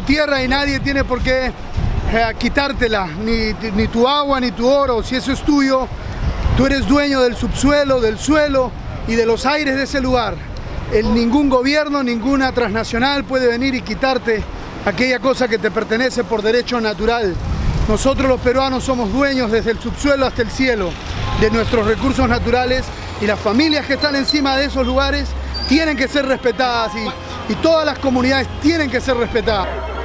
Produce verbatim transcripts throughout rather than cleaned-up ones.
tierra y nadie tiene por qué eh, quitártela, ni, ni tu agua ni tu oro. Si eso es tuyo, tú eres dueño del subsuelo, del suelo y de los aires de ese lugar. El, ningún gobierno, ninguna transnacional puede venir y quitarte aquella cosa que te pertenece por derecho natural. Nosotros los peruanos somos dueños desde el subsuelo hasta el cielo de nuestros recursos naturales, y las familias que están encima de esos lugares tienen que ser respetadas, y, y todas las comunidades tienen que ser respetadas.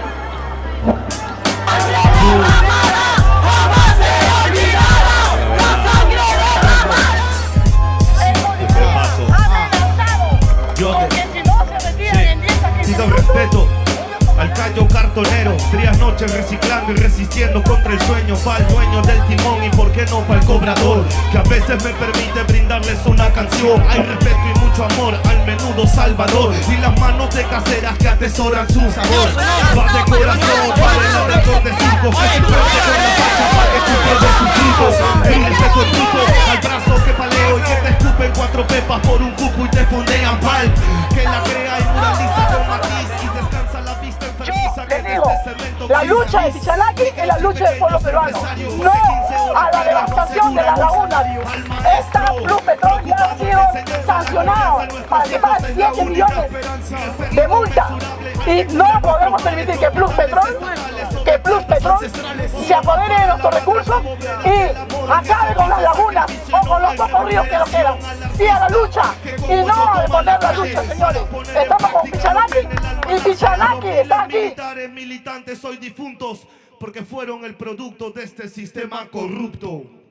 Pido respeto al callo cartonero, frías noches reciclando y resistiendo contra el sueño. Pa' el dueño del timón y por qué no pa' el cobrador, que a veces me permite brindarles una canción. Hay respeto y mucho amor al menudo salvador, y las manos de caseras que atesoran su sabor. Va de corazón para el alrededor de circo, que se pierde con la facha para que tú pierdes sus frutos. El respeto es bruto al brazo que paleo y que te escupen cuatro pepas por un cuco y te fondean pal. Que la crea y muraliza con matiz y descansa la vista enfermiza. Yo les digo, la lucha de Pichanaki es la lucha del pueblo peruano, no a la devastación de las lagunas. Esta Plus Petrol ya ha sido sancionada para que pague siete millones de multa, y no podemos permitir que Plus Petrol, que Plus Petrol se apodere de nuestros recursos y acabe con las lagunas o con los pocos ríos que nos quedan. Sí a la lucha y no a deponer la lucha, señores. Estamos con Pichanaki y Pichanaki está aquí. Militares, militantes hoy difuntos porque fueron el producto de este sistema corrupto.